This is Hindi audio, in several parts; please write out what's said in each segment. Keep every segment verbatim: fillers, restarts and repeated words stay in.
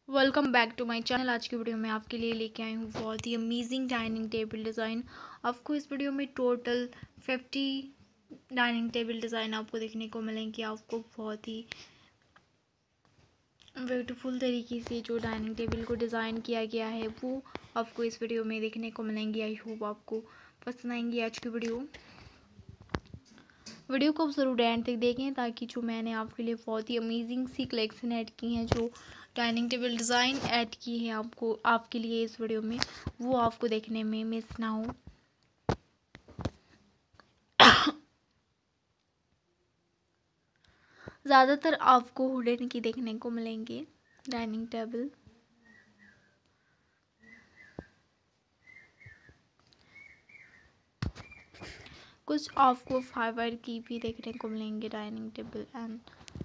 Welcome back to my channel. आज की वीडियो में आपके लिए लेके आई हूँ बहुत ही अमेजिंग डाइनिंग टेबल डिज़ाइन। आपको इस वीडियो में total fifty dining table design आपको देखने को मिलेंगे। आपको बहुत ही ब्यूटीफुल तरीके से जो डाइनिंग टेबल को डिज़ाइन किया गया है वो आपको इस वीडियो में देखने को मिलेंगी। आई होप आपको पसंद आएंगी आज की वीडियो वीडियो को आप ज़रूर एंड तक देखें, ताकि जो मैंने आपके लिए बहुत ही अमेजिंग सी कलेक्शन ऐड की हैं, जो डाइनिंग टेबल डिज़ाइन ऐड की है आपको आपके लिए इस वीडियो में, वो आपको देखने में मिस ना हो। ज़्यादातर आपको वुडन की देखने को मिलेंगे डाइनिंग टेबल। कुछ आपको फाइबर की भी देखने को मिलेंगे डाइनिंग टेबल। एंड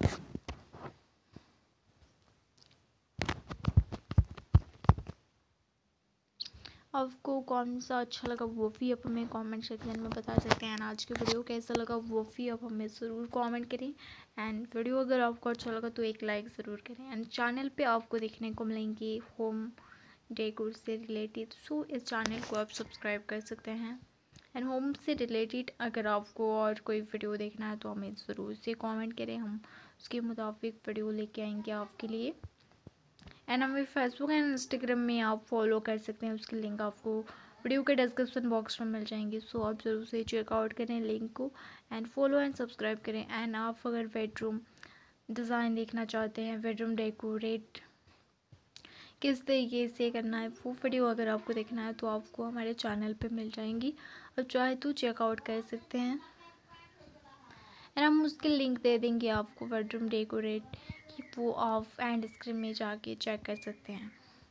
आपको कौन सा अच्छा लगा वो भी आप हमें कमेंट सेक्शन में बता सकते हैं। आज की वीडियो कैसा लगा वो भी आप हमें ज़रूर कमेंट करें। एंड वीडियो अगर आपको अच्छा लगा तो एक लाइक ज़रूर करें। एंड चैनल पे आपको देखने को मिलेंगे होम डेकोर से रिलेटेड, सो इस चैनल को आप सब्सक्राइब कर सकते हैं। एंड होम से रिलेटेड अगर आपको और कोई वीडियो देखना है तो हमें ज़रूर से कमेंट करें, हम उसके मुताबिक वीडियो लेके आएंगे आपके लिए। एंड हमें फेसबुक एंड इंस्टाग्राम में आप फॉलो कर सकते हैं, उसकी लिंक आपको वीडियो के डिस्क्रिप्शन बॉक्स में मिल जाएंगी। सो आप ज़रूर से चेकआउट करें लिंक को एंड फॉलो एंड सब्सक्राइब करें। एंड आप अगर बेडरूम डिज़ाइन देखना चाहते हैं, बेडरूम डेकोरेट किस तरीके से करना है, वो वीडियो अगर आपको देखना है तो आपको हमारे चैनल पे मिल जाएंगी, और चाहे तो चेकआउट कर सकते हैं। एंड हम उसकी लिंक दे देंगे आपको बेडरूम डेकोरेट की, वो आप एंड स्क्रीन में जाके चेक कर सकते हैं।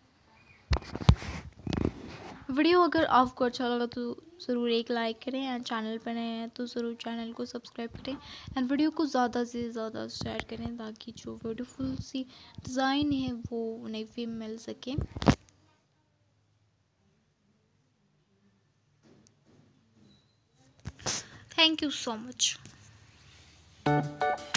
वीडियो अगर आपको अच्छा लगा तो ज़रूर एक लाइक करें। एंड चैनल पर नए हैं तो ज़रूर चैनल को सब्सक्राइब करें। एंड वीडियो को ज़्यादा से ज़्यादा शेयर करें, ताकि जो ब्यूटीफुल सी डिज़ाइन है वो उन्हें भी मिल सके। Thank you so much.